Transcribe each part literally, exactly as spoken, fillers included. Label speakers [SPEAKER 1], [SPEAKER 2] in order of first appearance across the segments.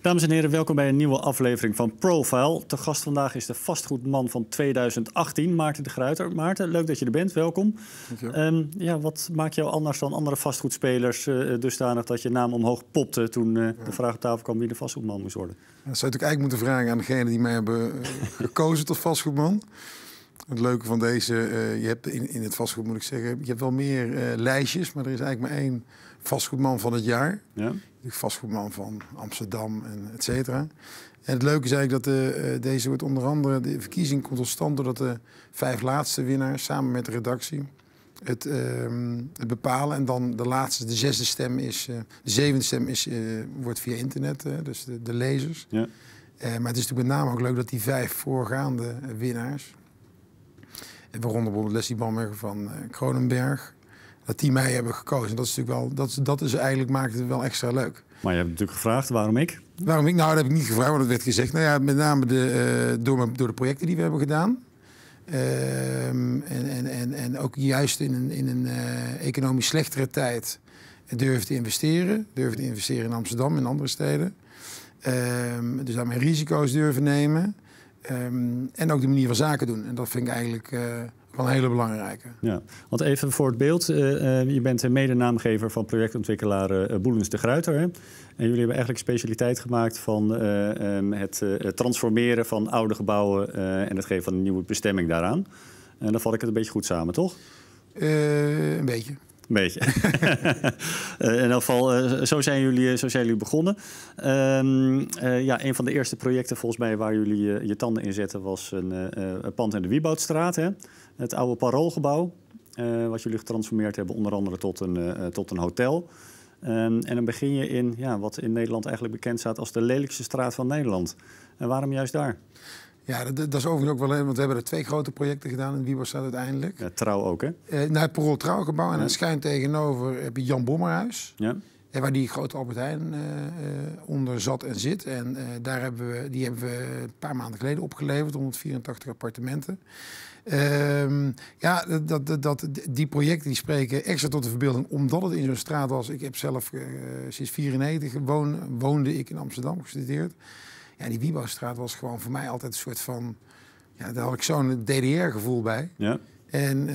[SPEAKER 1] Dames en heren, welkom bij een nieuwe aflevering van Profile. Te gast vandaag is de vastgoedman van tweeduizend achttien, Maarten de Gruyter. Maarten, leuk dat je er bent, welkom. Um, ja, wat maakt jou anders dan andere vastgoedspelers uh, dusdanig dat je naam omhoog popte toen uh, de vraag op tafel kwam wie de vastgoedman moest worden?
[SPEAKER 2] Dat zou je eigenlijk moeten vragen aan degenen die mij hebben uh, gekozen tot vastgoedman. Het leuke van deze, uh, je hebt in, in het vastgoed moet ik zeggen, je hebt wel meer uh, lijstjes, maar er is eigenlijk maar één vastgoedman van het jaar.
[SPEAKER 1] Ja.
[SPEAKER 2] Vastgoedman van Amsterdam en et cetera. En het leuke is eigenlijk dat de, uh, deze wordt onder andere, de verkiezing komt tot stand doordat de vijf laatste winnaars samen met de redactie het, uh, het bepalen. En dan de laatste, de zesde stem is, uh, de zevende stem is, uh, wordt via internet, uh, dus de, de lezers.
[SPEAKER 1] Ja.
[SPEAKER 2] Uh, maar het is natuurlijk met name ook leuk dat die vijf voorgaande winnaars, en waaronder bijvoorbeeld Leslie Bamberger van uh, Kronenberg, dat die mij hebben gekozen. Dat is natuurlijk wel, dat, dat is eigenlijk maakt het wel extra leuk.
[SPEAKER 1] Maar je hebt natuurlijk gevraagd, waarom ik?
[SPEAKER 2] Waarom ik? Nou, dat heb ik niet gevraagd, want dat werd gezegd. Nou ja, met name de, uh, door, door de projecten die we hebben gedaan. Uh, en, en, en, en ook juist in een, in een uh, economisch slechtere tijd durven te investeren. Durven te investeren in Amsterdam en andere steden. Uh, dus daarmee risico's durven nemen. Um, en ook de manier van zaken doen. En dat vind ik eigenlijk uh, wel een hele belangrijke.
[SPEAKER 1] Ja, want even voor het beeld. Uh, uh, je bent medenaamgever van projectontwikkelaar uh, Boelens de Gruyter. Hè? En jullie hebben eigenlijk specialiteit gemaakt van uh, um, het uh, transformeren van oude gebouwen uh, en het geven van een nieuwe bestemming daaraan. En dan vat ik het een beetje goed samen, toch?
[SPEAKER 2] Uh, een beetje.
[SPEAKER 1] Een beetje. uh, in elk geval, uh, zo, zijn jullie, zo zijn jullie begonnen. Uh, uh, ja, een van de eerste projecten volgens mij waar jullie uh, je tanden in zetten was een, uh, een pand in de Wieboudstraat. Hè? Het oude Paroolgebouw, uh, wat jullie getransformeerd hebben, onder andere tot een, uh, tot een hotel. Um, en dan begin je in ja, wat in Nederland eigenlijk bekend staat als de lelijkste straat van Nederland. En waarom juist daar?
[SPEAKER 2] Ja, dat, dat is overigens ook wel, want we hebben er twee grote projecten gedaan in de Wieboudstraat uiteindelijk.
[SPEAKER 1] Ja, Trouw ook, hè?
[SPEAKER 2] Uh, naar het Parool Trouwgebouw en ja. schuin tegenover heb je Jan Bommerhuis.
[SPEAKER 1] Ja.
[SPEAKER 2] En waar die grote Albert Heijn uh, onder zat en zit. En uh, daar hebben we, die hebben we een paar maanden geleden opgeleverd, honderdvierentachtig appartementen. Uh, ja, dat, dat, dat, die projecten die spreken extra tot de verbeelding, omdat het in zo'n straat was. Ik heb zelf uh, sinds vierennegentig woon, woonde ik in Amsterdam gestudeerd. Ja, die Wieboudstraat was gewoon voor mij altijd een soort van, ja, daar had ik zo'n D D R-gevoel bij.
[SPEAKER 1] Ja.
[SPEAKER 2] En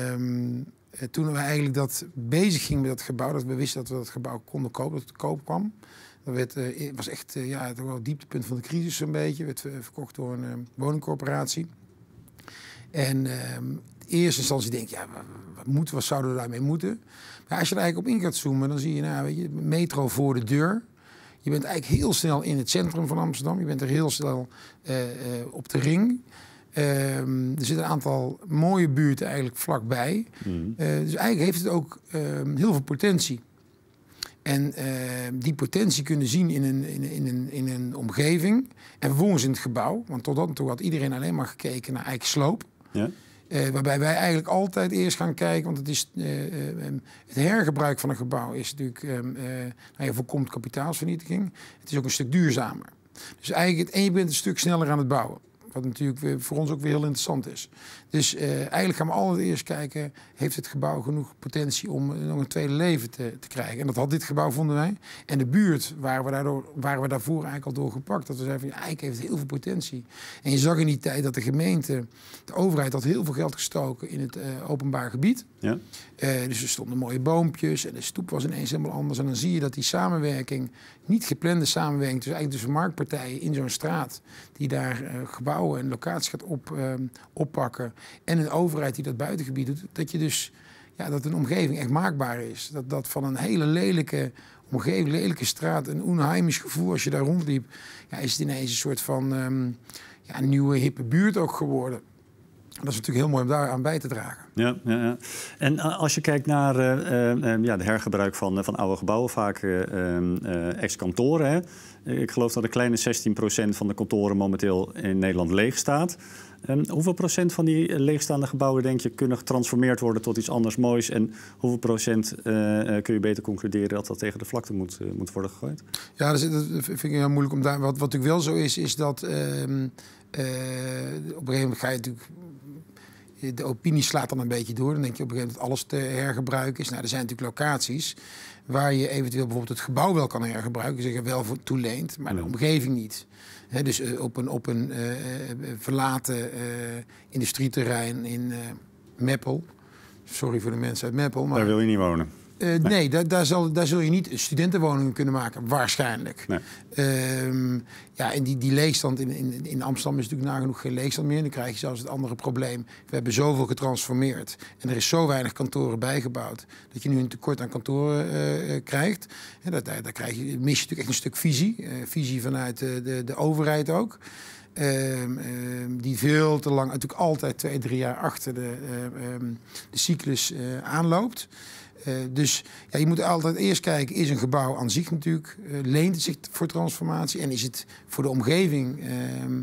[SPEAKER 2] uh, toen we eigenlijk dat bezig gingen met dat gebouw, dat we wisten dat we dat gebouw konden kopen, dat het te koop kwam. Dat werd, uh, was echt uh, ja, het, wel het dieptepunt van de crisis een beetje. Werd uh, verkocht door een uh, woningcorporatie. En uh, in eerste instantie denk je, ja, wat, wat, moeten, wat zouden we daarmee moeten? Maar als je er eigenlijk op in gaat zoomen, dan zie je, nou, weet je, metro voor de deur. Je bent eigenlijk heel snel in het centrum van Amsterdam. Je bent er heel snel uh, uh, op de ring. Uh, er zitten een aantal mooie buurten eigenlijk vlakbij. Mm. Uh, dus eigenlijk heeft het ook uh, heel veel potentie. En uh, die potentie kunnen zien in een, in, in, een, in een omgeving. En vervolgens in het gebouw. Want tot dan toe had iedereen alleen maar gekeken naar eigen sloop. Ja. Uh, waarbij wij eigenlijk altijd eerst gaan kijken, want het, is, uh, uh, het hergebruik van een gebouw is natuurlijk, uh, uh, nou, je voorkomt kapitaalsvernietiging. Het is ook een stuk duurzamer. Dus eigenlijk, en je bent een stuk sneller aan het bouwen. Wat natuurlijk voor ons ook weer heel interessant is. Dus uh, eigenlijk gaan we altijd eerst kijken, heeft het gebouw genoeg potentie om uh, nog een tweede leven te, te krijgen? En dat had dit gebouw, vonden wij. En de buurt waren we, daardoor, waren we daarvoor eigenlijk al door gepakt. Dat we zeiden van, ja, eigenlijk heeft het heel veel potentie. En je zag in die tijd dat de gemeente, de overheid had heel veel geld gestoken in het uh, openbaar gebied. Ja. Uh, dus er stonden mooie boompjes en de stoep was ineens helemaal anders. En dan zie je dat die samenwerking, niet geplande samenwerking, dus eigenlijk tussen marktpartijen in zo'n straat, die daar uh, gebouwen en locaties gaat op, uh, oppakken, en een overheid die dat buitengebied doet, dat je dus, ja, dat een omgeving echt maakbaar is. Dat, dat van een hele lelijke omgeving, lelijke straat, een onheimisch gevoel als je daar rondliep, ja, is het ineens een soort van um, ja, nieuwe hippe buurt ook geworden. Dat is natuurlijk heel mooi om daar aan bij te dragen.
[SPEAKER 1] Ja, ja, ja. En als je kijkt naar uh, uh, ja, de hergebruik van, van oude gebouwen, vaak uh, uh, ex-kantoren. Hè? Ik geloof dat een kleine zestien procent van de kantoren momenteel in Nederland leeg staat. Um, hoeveel procent van die leegstaande gebouwen, denk je, kunnen getransformeerd worden tot iets anders moois? En hoeveel procent uh, kun je beter concluderen dat dat tegen de vlakte moet, uh, moet worden gegooid?
[SPEAKER 2] Ja, dat, is, dat vind ik heel moeilijk om daar. Wat, wat natuurlijk wel zo is, is dat uh, uh, op een gegeven moment ga je natuurlijk. de, de opinie slaat dan een beetje door. Dan denk je op een gegeven moment dat alles te hergebruiken is. Nou, er zijn natuurlijk locaties waar je eventueel bijvoorbeeld het gebouw wel kan hergebruiken. Zeg er wel voor toeleent, maar de omgeving niet. He, dus uh, op een, op een uh, verlaten uh, industrieterrein in uh, Meppel. Sorry voor de mensen uit Meppel. Maar
[SPEAKER 1] daar wil je niet wonen.
[SPEAKER 2] Uh, nee, nee daar, daar, zal, daar zul je niet studentenwoningen kunnen maken, waarschijnlijk. Nee. Um, ja, en die, die leegstand in, in, in Amsterdam is natuurlijk nagenoeg geen leegstand meer. Dan krijg je zelfs het andere probleem. We hebben zoveel getransformeerd en er is zo weinig kantoren bijgebouwd dat je nu een tekort aan kantoren uh, krijgt. En dat, daar, daar krijg je, mis je natuurlijk echt een stuk visie. Uh, visie vanuit de, de, de overheid ook. Uh, uh, die veel te lang, natuurlijk altijd twee, drie jaar achter de, uh, um, de cyclus uh, aanloopt. Uh, dus ja, je moet altijd eerst kijken, is een gebouw aan zich natuurlijk, uh, leent het zich voor transformatie en is het voor de omgeving, uh,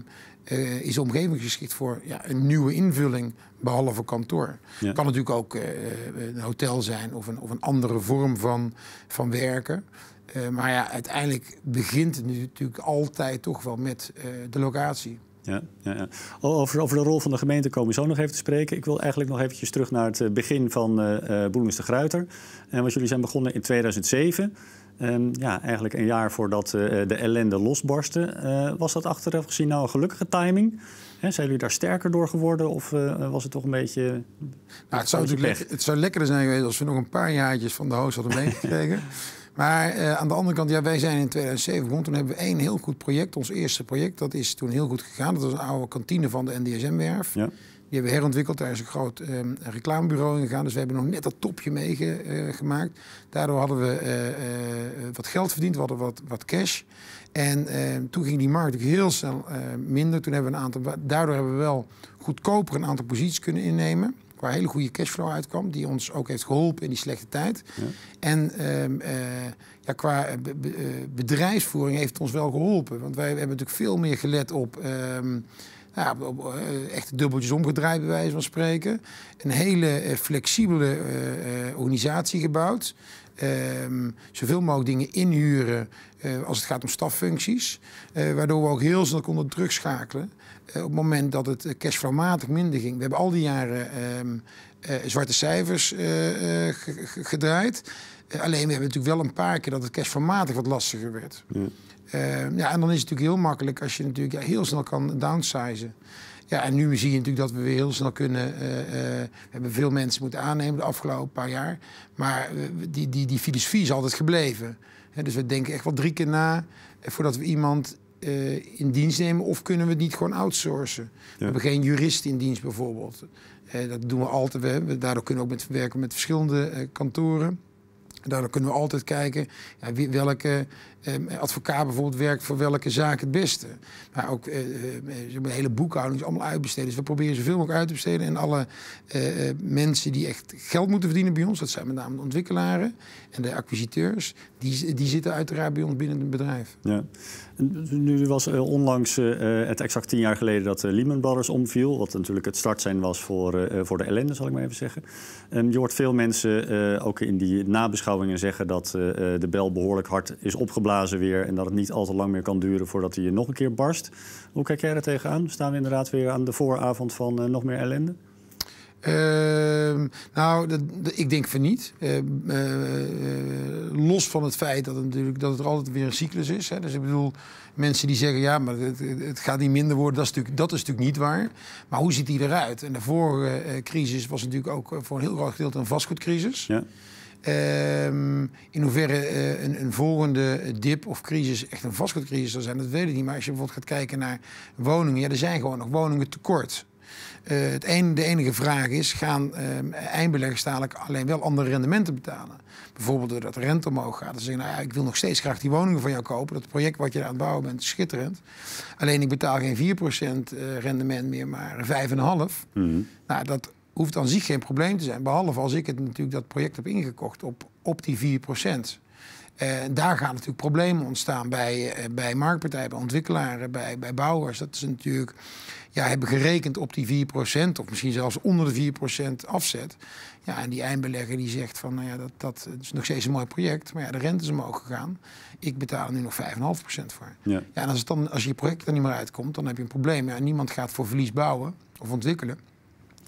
[SPEAKER 2] uh, is de omgeving geschikt voor ja, een nieuwe invulling, behalve kantoor. Ja. Het kan natuurlijk ook uh, een hotel zijn of een, of een andere vorm van, van werken. Uh, maar ja, uiteindelijk begint het natuurlijk altijd toch wel met uh, de locatie.
[SPEAKER 1] Ja, ja, ja. Over, over de rol van de gemeente komen we zo nog even te spreken. Ik wil eigenlijk nog eventjes terug naar het begin van uh, Boelens de Gruyter. En want jullie zijn begonnen in tweeduizend zeven. Um, ja, eigenlijk een jaar voordat uh, de ellende losbarstte. Uh, was dat achteraf gezien nou een gelukkige timing? He, zijn jullie daar sterker door geworden of uh, was het toch een beetje...
[SPEAKER 2] Nou, het, zou natuurlijk le- het zou lekkerder zijn geweest als we nog een paar jaartjes van de hoogst hadden meegekregen. Maar uh, aan de andere kant, ja, wij zijn in tweeduizend zeven begonnen. Toen hebben we één heel goed project, ons eerste project. Dat is toen heel goed gegaan. Dat was een oude kantine van de N D S M-werf. Ja. Die hebben we herontwikkeld. Daar is een groot um, reclamebureau in gegaan. Dus we hebben nog net dat topje meegemaakt. Uh, Daardoor hadden we uh, uh, wat geld verdiend. We hadden wat, wat cash. En uh, toen ging die markt heel snel uh, minder. Toen hebben we een aantal, daardoor hebben we wel goedkoper een aantal posities kunnen innemen. Waar hele goede cashflow uitkwam, die ons ook heeft geholpen in die slechte tijd. Ja. En uh, uh, ja, qua be- be- bedrijfsvoering heeft het ons wel geholpen. Want wij hebben natuurlijk veel meer gelet op, uh, ja, op uh, echt dubbeltjes omgedraaid, bij wijze van spreken. Een hele uh, flexibele uh, uh, organisatie gebouwd. Uh, zoveel mogelijk dingen inhuren uh, als het gaat om staffuncties. Uh, waardoor we ook heel snel konden terugschakelen. Uh, op het moment dat het cashflowmatig minder ging. We hebben al die jaren um, uh, zwarte cijfers uh, uh, g- g- gedraaid. Uh, alleen we hebben natuurlijk wel een paar keer dat het cashflowmatig wat lastiger werd. Ja. Uh, ja, en dan is het natuurlijk heel makkelijk als je natuurlijk ja, heel snel kan downsizen. Ja, en nu zie je natuurlijk dat we weer heel snel kunnen... Uh, uh, we hebben veel mensen moeten aannemen de afgelopen paar jaar. Maar uh, die, die, die filosofie is altijd gebleven. He, dus we denken echt wel drie keer na uh, voordat we iemand uh, in dienst nemen. Of kunnen we het niet gewoon outsourcen? Ja. We hebben geen jurist in dienst bijvoorbeeld. Uh, dat doen we altijd. We hebben, daardoor kunnen we ook met, werken met verschillende uh, kantoren. Daardoor kunnen we altijd kijken ja, wie, welke eh, advocaat bijvoorbeeld werkt voor welke zaak het beste. Maar ook eh, de hele boekhouding is allemaal uitbesteden. Dus we proberen zoveel mogelijk uit te besteden. En alle eh, mensen die echt geld moeten verdienen bij ons, dat zijn met name de ontwikkelaren en de acquisiteurs, die, die zitten uiteraard bij ons binnen het bedrijf. Ja.
[SPEAKER 1] Nu was uh, onlangs uh, het exact tien jaar geleden dat uh, Lehman Brothers omviel. Wat natuurlijk het startsein was voor, uh, voor de ellende, zal ik maar even zeggen. Um, je hoort veel mensen uh, ook in die nabeschouwingen zeggen dat uh, de bel behoorlijk hard is opgeblazen weer. En dat het niet al te lang meer kan duren voordat hij nog een keer barst. Hoe kijk jij er tegenaan? Staan we inderdaad weer aan de vooravond van uh, nog meer ellende?
[SPEAKER 2] Uh, nou, dat, dat, ik denk van niet. Uh, uh, uh, los van het feit dat het, natuurlijk, dat het er altijd weer een cyclus is. Hè. Dus ik bedoel, mensen die zeggen, ja, maar het, het gaat niet minder worden. Dat is, natuurlijk, dat is natuurlijk niet waar. Maar hoe ziet die eruit? En de vorige uh, crisis was natuurlijk ook voor een heel groot gedeelte een vastgoedcrisis. Ja. Uh, in hoeverre uh, een, een volgende dip of crisis echt een vastgoedcrisis zal zijn, dat weet ik niet. Maar als je bijvoorbeeld gaat kijken naar woningen, ja, er zijn gewoon nog woningen tekort. Uh, het een, de enige vraag is, gaan uh, eindbeleggers dadelijk alleen wel andere rendementen betalen? Bijvoorbeeld doordat de rente omhoog gaat. Dan zeggen, nou ja, ik wil nog steeds graag die woningen van jou kopen. Dat project wat je aan het bouwen bent is schitterend. Alleen ik betaal geen vier procent uh, rendement meer, maar vijf komma vijf. Mm-hmm. Nou, dat hoeft aan zich geen probleem te zijn. Behalve als ik het natuurlijk dat project heb ingekocht op, op die vier procent. Uh, daar gaan natuurlijk problemen ontstaan bij, uh, bij marktpartijen, bij ontwikkelaren, bij, bij bouwers. Dat is natuurlijk, ja, hebben gerekend op die vier procent of misschien zelfs onder de vier procent afzet. Ja, en die eindbelegger die zegt van, nou ja, dat, dat is nog steeds een mooi project, maar ja, de rente is omhoog gegaan. Ik betaal er nu nog vijf komma vijf procent voor. Ja. Ja, en als, het dan, als je project er niet meer uitkomt, dan heb je een probleem. Ja, niemand gaat voor verlies bouwen of ontwikkelen.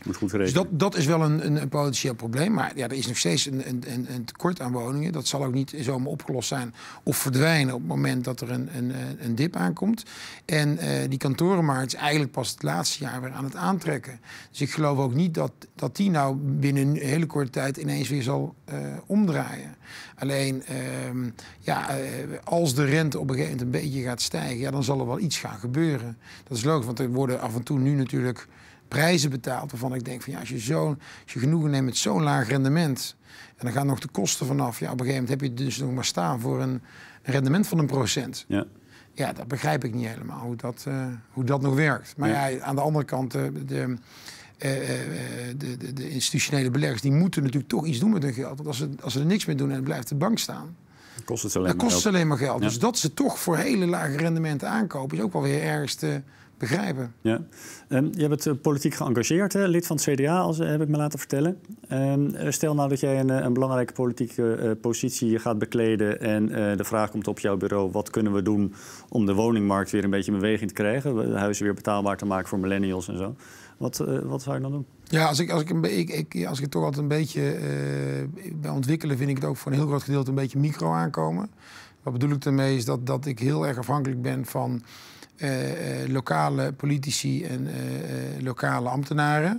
[SPEAKER 1] Moet goed
[SPEAKER 2] dus dat, dat is wel een, een, een potentieel probleem. Maar ja, er is nog steeds een, een, een tekort aan woningen. Dat zal ook niet zomaar opgelost zijn of verdwijnen op het moment dat er een, een, een dip aankomt. En uh, die kantorenmarkt is eigenlijk pas het laatste jaar weer aan het aantrekken. Dus ik geloof ook niet dat, dat die nou binnen een hele korte tijd ineens weer zal uh, omdraaien. Alleen, uh, ja, uh, als de rente op een gegeven moment een beetje gaat stijgen, ja, dan zal er wel iets gaan gebeuren. Dat is logisch, want er worden af en toe nu natuurlijk prijzen betaald waarvan ik denk van ja, als je, zo, als je genoegen neemt met zo'n laag rendement en dan gaan nog de kosten vanaf, ja, op een gegeven moment heb je dus nog maar staan voor een, een rendement van een procent. Ja. Ja, dat begrijp ik niet helemaal, hoe dat, uh, hoe dat nog werkt. Maar ja, ja aan de andere kant, uh, de, uh, uh, de, de, de institutionele beleggers, die moeten natuurlijk toch iets doen met hun geld. Want als ze, als ze er niks mee doen en het blijft de bank staan,
[SPEAKER 1] dan kost het alleen,
[SPEAKER 2] dan
[SPEAKER 1] maar,
[SPEAKER 2] kost het alleen maar geld.
[SPEAKER 1] Ja.
[SPEAKER 2] Dus dat ze toch voor hele lage rendementen aankopen, is ook wel weer ergens te begrijpen.
[SPEAKER 1] Ja. Um, je bent uh, politiek geëngageerd, hè? Lid van het C D A, als, uh, heb ik me laten vertellen. Um, stel nou dat jij een, een belangrijke politieke uh, positie gaat bekleden en uh, de vraag komt op jouw bureau, wat kunnen we doen om de woningmarkt weer een beetje in beweging te krijgen, de huizen weer betaalbaar te maken voor millennials en zo. Wat, uh, wat zou je dan doen?
[SPEAKER 2] Ja, als ik, als ik, een, ik, ik, als ik het toch altijd een beetje uh, bij ontwikkelen, vind ik het ook voor een heel groot gedeelte een beetje micro aankomen. Wat bedoel ik daarmee is dat, dat ik heel erg afhankelijk ben van Uh, uh, lokale politici en uh, uh, lokale ambtenaren.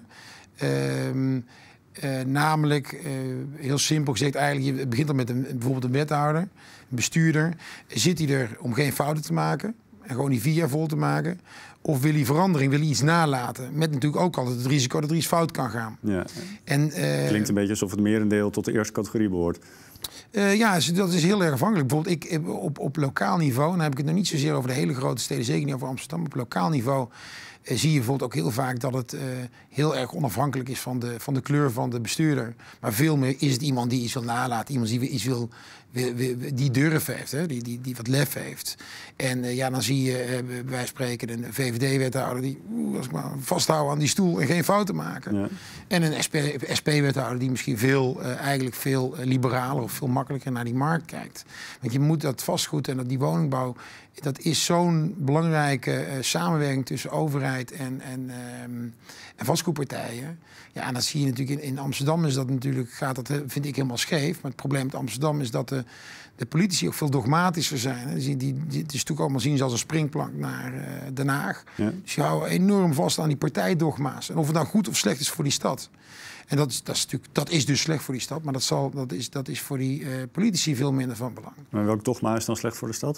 [SPEAKER 2] Uh, uh, namelijk, uh, heel simpel gezegd, eigenlijk, je begint dan met een, bijvoorbeeld een wethouder, een bestuurder. Zit hij er om geen fouten te maken en gewoon die vier jaar vol te maken? Of wil hij verandering, wil hij iets nalaten? Met natuurlijk ook altijd het risico dat er iets fout kan gaan.
[SPEAKER 1] Ja.
[SPEAKER 2] En, uh,
[SPEAKER 1] klinkt een beetje alsof het merendeel tot de eerste categorie behoort.
[SPEAKER 2] Uh, ja, dat is heel erg afhankelijk. Bijvoorbeeld ik, op, op lokaal niveau, dan heb ik het nog niet zozeer over de hele grote steden, zeker niet over Amsterdam. Op lokaal niveau uh, zie je bijvoorbeeld ook heel vaak dat het uh, heel erg onafhankelijk is van de, van de kleur van de bestuurder. Maar veel meer is het iemand die iets wil nalaten, iemand die iets wil, wil, wil die durf heeft, hè? Die, die, die wat lef heeft. En uh, ja, dan zie je uh, bij wijze van spreken een V V D-wethouder die uh, als ik maar vasthouden aan die stoel en geen fouten maken. Ja. En een S P-wethouder die misschien veel, uh, eigenlijk veel uh, liberaler of veel makkelijker naar die markt kijkt. Want je moet dat vastgoed en dat die woningbouw, dat is zo'n belangrijke uh, samenwerking tussen overheid en, en, um, en vastgoedpartijen. Ja, en dat zie je natuurlijk in, in Amsterdam is dat natuurlijk, gaat dat, vind ik, helemaal scheef. Maar het probleem met Amsterdam is dat de, de politici ook veel dogmatischer zijn. Hè. Die, die, die, het is natuurlijk allemaal zien als een springplank naar uh, Den Haag. Ja. Dus je houdt enorm vast aan die partijdogma's. En of het nou goed of slecht is voor die stad. En dat is, dat is, natuurlijk, dat is dus slecht voor die stad. Maar dat, zal, dat, is, dat is voor die uh, politici veel minder van belang.
[SPEAKER 1] Maar welk dogma is dan slecht voor de stad?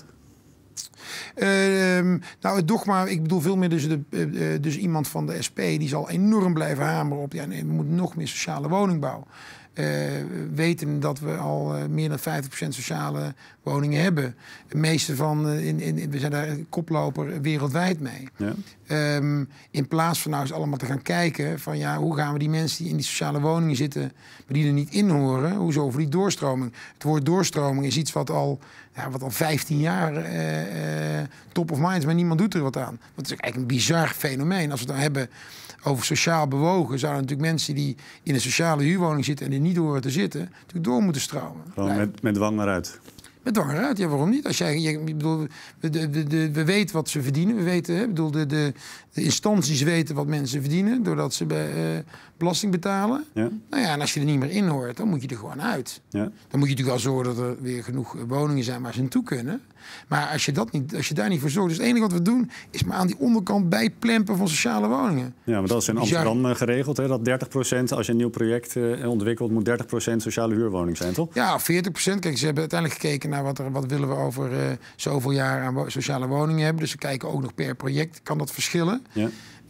[SPEAKER 2] Uh, nou, het dogma, ik bedoel veel meer dus, de, uh, dus iemand van de S P... die zal enorm blijven hameren op, ja, nee, we moeten nog meer sociale woningbouw. Uh, weten dat we al uh, meer dan vijftig procent sociale woningen hebben. De meeste van, uh, in, in, we zijn daar koploper wereldwijd mee. Ja. Um, in plaats van nou eens allemaal te gaan kijken van ja, hoe gaan we die mensen die in die sociale woningen zitten, maar die er niet in horen, hoe zo over die doorstroming. Het woord doorstroming is iets wat al, ja, wat al vijftien jaar uh, uh, top of mind is, maar niemand doet er wat aan. Dat is eigenlijk een bizar fenomeen. Als we het dan hebben over sociaal bewogen, zouden natuurlijk mensen die in een sociale huurwoning zitten en er niet horen te zitten, natuurlijk door moeten stromen.
[SPEAKER 1] Gewoon met, met dwang eruit.
[SPEAKER 2] Met dwang eruit, ja, waarom niet? Als jij, je, bedoel, we, de, de, de, we weten wat ze verdienen. We weten, hè, bedoel, de, de, de instanties weten wat mensen verdienen doordat ze bij, uh, belasting betalen. Ja. Nou ja, en als je er niet meer in hoort, dan moet je er gewoon uit. Ja. Dan moet je natuurlijk wel zorgen dat er weer genoeg woningen zijn waar ze naartoe kunnen. Maar als je, dat niet, als je daar niet voor zorgt... Dus het enige wat we doen, is maar aan die onderkant bijplempen van sociale woningen.
[SPEAKER 1] Ja, maar dat is in Amsterdam uh, geregeld, hè? Dat dertig procent, als je een nieuw project uh, ontwikkelt, moet dertig procent sociale huurwoning zijn, toch?
[SPEAKER 2] Ja, veertig procent. Kijk, ze hebben uiteindelijk gekeken naar wat, er, wat willen we over uh, zoveel jaar aan wo sociale woningen hebben. Dus ze kijken ook nog per project, kan dat verschillen. Ja.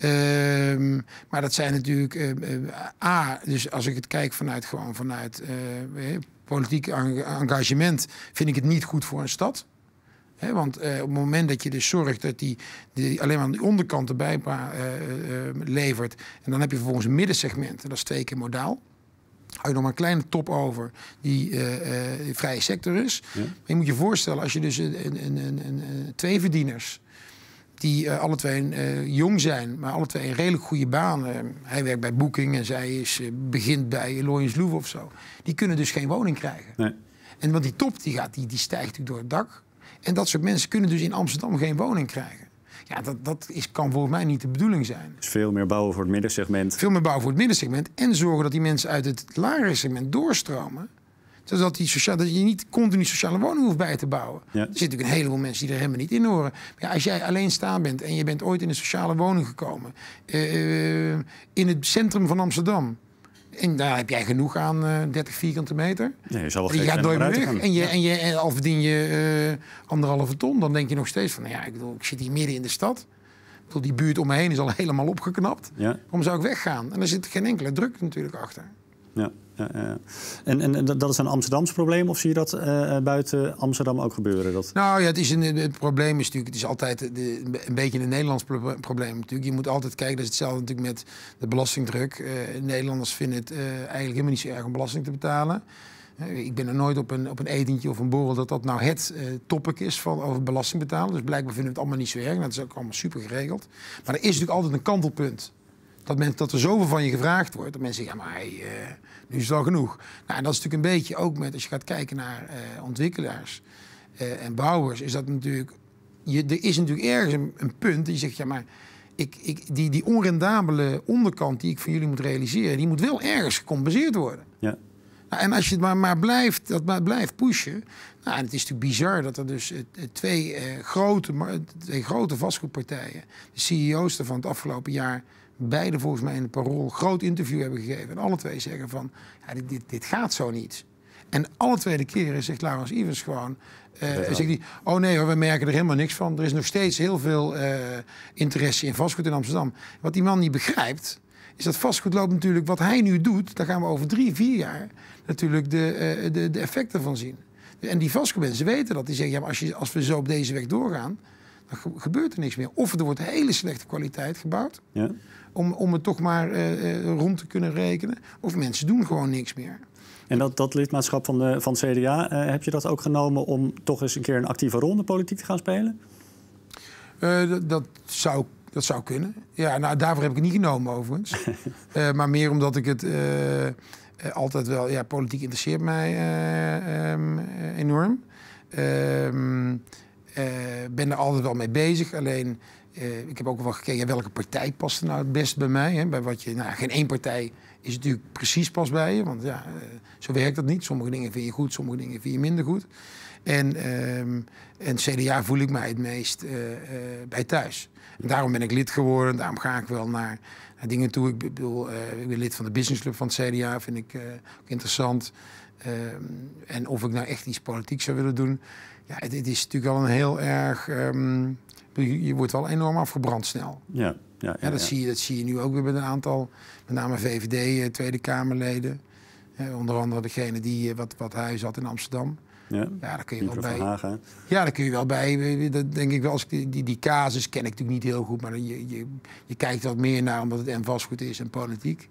[SPEAKER 2] Um, maar dat zijn natuurlijk uh, uh, A, dus als ik het kijk vanuit gewoon vanuit uh, politiek engagement, vind ik het niet goed voor een stad. He, want uh, op het moment dat je dus zorgt dat die, die alleen maar aan die onderkant erbij uh, uh, levert, en dan heb je vervolgens een middensegment, en dat is twee keer modaal. Hou je nog maar een kleine top over die uh, uh, vrije sector is. Ja. Maar je moet je voorstellen, als je dus een, een, een, een, een, twee verdieners die uh, alle twee uh, jong zijn, maar alle twee een redelijk goede baan. Uh, hij werkt bij Booking en zij is, uh, begint bij Loyens Louvre of zo. Die kunnen dus geen woning krijgen. Nee. En want die top die gaat, die, die stijgt natuurlijk door het dak. En dat soort mensen kunnen dus in Amsterdam geen woning krijgen. Ja, dat, dat is, kan volgens mij niet de bedoeling zijn.
[SPEAKER 1] Dus veel meer bouwen voor het middensegment.
[SPEAKER 2] Veel meer bouwen voor het middensegment. En zorgen dat die mensen uit het lagere segment doorstromen. Zodat, die sociaal, dat je niet continu sociale woningen hoeft bij te bouwen. Ja. Er zitten natuurlijk een heleboel mensen die er helemaal niet in horen. Maar ja, als jij alleen staan bent en je bent ooit in een sociale woning gekomen. Uh, in het centrum van Amsterdam. En daar heb jij genoeg aan uh, dertig vierkante meter.
[SPEAKER 1] Ja, je zal wel
[SPEAKER 2] en je gaat nooit meer weg. En, je, ja. en, je, en al verdien je uh, anderhalve ton. Dan denk je nog steeds van, nou ja, ik, bedoel, ik zit hier midden in de stad. Ik bedoel, die buurt om me heen is al helemaal opgeknapt. Ja. Waarom zou ik weggaan? En er zit geen enkele druk natuurlijk achter.
[SPEAKER 1] Ja, ja, ja. En, en dat is een Amsterdams probleem, of zie je dat uh, buiten Amsterdam ook gebeuren? Dat...
[SPEAKER 2] Nou ja, het, is een, het probleem is natuurlijk, het is altijd de, een beetje een Nederlands probleem natuurlijk. Je moet altijd kijken, dat is hetzelfde natuurlijk met de belastingdruk. Uh, Nederlanders vinden het uh, eigenlijk helemaal niet zo erg om belasting te betalen. Uh, ik ben er nooit op een, op een etentje of een borrel dat dat nou het uh, topic is van over belasting betalen. Dus blijkbaar vinden we het allemaal niet zo erg. Nou, dat is ook allemaal super geregeld. Maar er is natuurlijk altijd een kantelpunt. Dat, men, dat er zoveel van je gevraagd wordt. Dat mensen zeggen, ja, maar hey, uh, nu is het al genoeg. Nou, en dat is natuurlijk een beetje ook met, als je gaat kijken naar uh, ontwikkelaars uh, en bouwers, is dat natuurlijk, je, er is natuurlijk ergens een, een punt die zegt, ja, maar ik, ik, die, die onrendabele onderkant die ik van jullie moet realiseren, die moet wel ergens gecompenseerd worden. Ja. Nou, en als je het maar, maar blijft, dat maar blijft pushen. Nou, en het is natuurlijk bizar dat er dus uh, twee, uh, grote, twee grote vastgoedpartijen, de C E O's van het afgelopen jaar, beide volgens mij in het Parool een groot interview hebben gegeven. En alle twee zeggen van, ja, dit, dit, dit gaat zo niet. En alle tweede keren zegt Laurens Ivers gewoon, uh, zegt hij, oh nee hoor, we merken er helemaal niks van. Er is nog steeds heel veel uh, interesse in vastgoed in Amsterdam. Wat die man niet begrijpt, is dat vastgoed loopt natuurlijk, wat hij nu doet, daar gaan we over drie, vier jaar natuurlijk de, uh, de, de effecten van zien. En die vastgoedmensen weten dat. Die zeggen, ja, maar als, je, als we zo op deze weg doorgaan, dan gebeurt er niks meer. Of er wordt hele slechte kwaliteit gebouwd. Ja. Om, om het toch maar uh, rond te kunnen rekenen. Of mensen doen gewoon niks meer.
[SPEAKER 1] En dat, dat lidmaatschap van, de, van het C D A, uh, heb je dat ook genomen om toch eens een keer een actieve rol in de politiek te gaan spelen?
[SPEAKER 2] Uh, dat, dat, zou, dat zou kunnen. Ja, nou, daarvoor heb ik het niet genomen overigens. uh, maar meer omdat ik het uh, uh, altijd wel... Ja, politiek interesseert mij uh, um, uh, enorm. Uh, Uh, ben er altijd wel mee bezig. Alleen, uh, ik heb ook wel gekeken welke partij past er nou het best bij mij. Hè? Bij wat je, nou, geen één partij is natuurlijk precies pas bij je. Want ja, uh, zo werkt dat niet. Sommige dingen vind je goed, sommige dingen vind je minder goed. En, uh, en C D A voel ik mij het meest uh, uh, bij thuis. En daarom ben ik lid geworden. Daarom ga ik wel naar, naar dingen toe. Ik bedoel, uh, ik ben lid van de businessclub van het C D A. Vind ik uh, ook interessant. Uh, en of ik nou echt iets politiek zou willen doen... Ja, het, het is natuurlijk wel een heel erg... Um, je, je wordt wel enorm afgebrand snel. Ja, ja, ja, ja, dat, ja. Zie je, dat zie je nu ook weer met een aantal, met name V V D, uh, Tweede Kamerleden. Uh, onder andere degene die uh, wat, wat huis had in Amsterdam. Ja, ja daar kun je wel bij. Hagen. Ja, daar kun je wel bij. Dat denk ik wel. Als ik die, die, die casus ken ik natuurlijk niet heel goed, maar je, je, je kijkt wat meer naar omdat het en vastgoed is en politiek.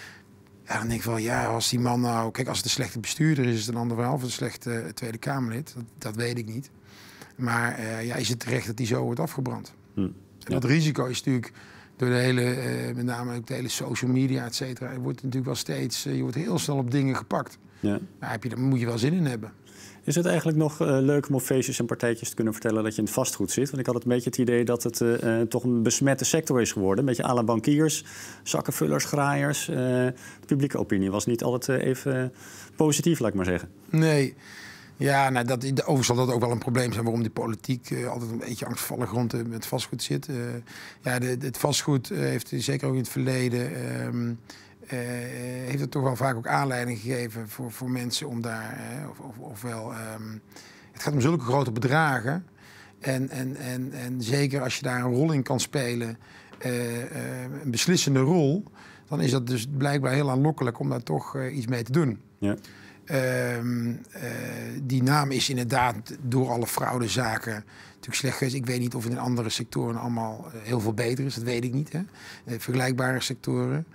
[SPEAKER 2] Ja, dan denk ik wel, ja, als die man nou... Kijk, als het een slechte bestuurder is, is het een ander verhaal. Of een slechte uh, Tweede Kamerlid, dat, dat weet ik niet. Maar uh, ja, is het terecht dat die zo wordt afgebrand? Hm. En ja. Dat risico is natuurlijk door de hele, uh, met name ook de hele social media, et cetera. Je wordt natuurlijk wel steeds, uh, je wordt heel snel op dingen gepakt. Ja. Daar, heb je, daar moet je wel zin in hebben.
[SPEAKER 1] Is het eigenlijk nog uh, leuk om op feestjes en partijtjes te kunnen vertellen dat je in het vastgoed zit? Want ik had het een beetje het idee dat het uh, toch een besmette sector is geworden. Een beetje à la bankiers, zakkenvullers, graaiers. Uh, de publieke opinie was niet altijd uh, even uh, positief, laat ik maar zeggen.
[SPEAKER 2] Nee. Ja, nou, dat, overigens zal dat ook wel een probleem zijn waarom die politiek uh, altijd een beetje angstvallig rond uh, met vastgoed zit. Uh, ja, de, de, het vastgoed uh, heeft zeker ook in het verleden... Um, Uh, heeft het toch wel vaak ook aanleiding gegeven voor, voor mensen om daar... Uh, of, of, ofwel, um, het gaat om zulke grote bedragen. En, en, en, en zeker als je daar een rol in kan spelen, uh, uh, een beslissende rol... dan is dat dus blijkbaar heel aanlokkelijk om daar toch uh, iets mee te doen. Ja. Uh, uh, die naam is inderdaad door alle fraudezaken natuurlijk slecht geweest. Ik weet niet of het in andere sectoren allemaal uh, heel veel beter is. Dat weet ik niet. Hè? Uh, vergelijkbare sectoren.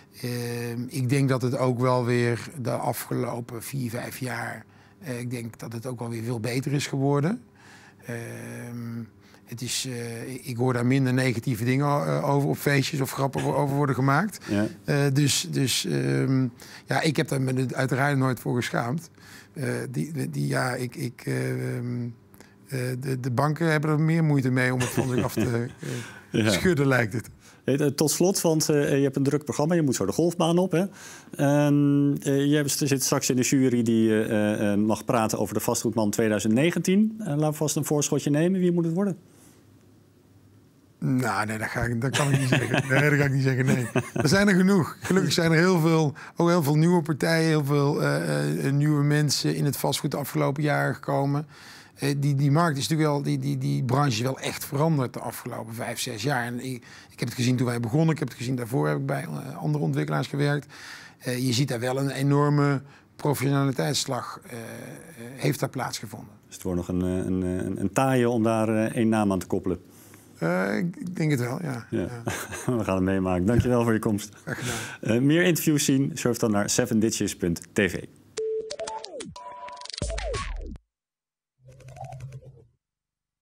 [SPEAKER 2] Uh, ik denk dat het ook wel weer de afgelopen vier, vijf jaar... Uh, ik denk dat het ook wel weer veel beter is geworden. Uh, het is, uh, ik hoor daar minder negatieve dingen uh, over op feestjes of grappen over worden gemaakt. Ja. Uh, dus dus um, ja, ik heb daar me uiteraard nooit voor geschaamd. Uh, die, die, ja, ik... ik uh, um, uh, de, de banken hebben er meer moeite mee om het van zich af te uh, ja. schudden, lijkt het.
[SPEAKER 1] Tot slot, want uh, je hebt een druk programma. Je moet zo de golfbaan op. Hè? Um, uh, je zit straks in de jury die uh, uh, mag praten over de vastgoedman twintig negentien. Uh, laten we vast een voorschotje nemen. Wie moet het worden?
[SPEAKER 2] Nou, nee, dat, ga ik, dat kan ik niet zeggen. Nee, dat ga ik niet zeggen, nee. Er zijn er genoeg. Gelukkig zijn er heel veel, ook heel veel nieuwe partijen... heel veel uh, uh, nieuwe mensen in het vastgoed de afgelopen jaren gekomen. Uh, die, die markt is natuurlijk wel... Die, die, die branche is wel echt veranderd de afgelopen vijf, zes jaar. En ik, ik heb het gezien toen wij begonnen. Ik heb het gezien daarvoor, heb ik bij uh, andere ontwikkelaars gewerkt. Uh, je ziet daar wel een enorme professionaliteitsslag uh, uh, heeft daar plaatsgevonden.
[SPEAKER 1] Dus het wordt nog een, een, een, een taaie om daar uh, één naam aan te koppelen.
[SPEAKER 2] Uh, ik denk het wel, ja.
[SPEAKER 1] ja.
[SPEAKER 2] ja.
[SPEAKER 1] We gaan het meemaken. Dankjewel voor je komst.
[SPEAKER 2] Graag gedaan.
[SPEAKER 1] Uh, meer interviews zien, surf dan naar seven ditches punt t v.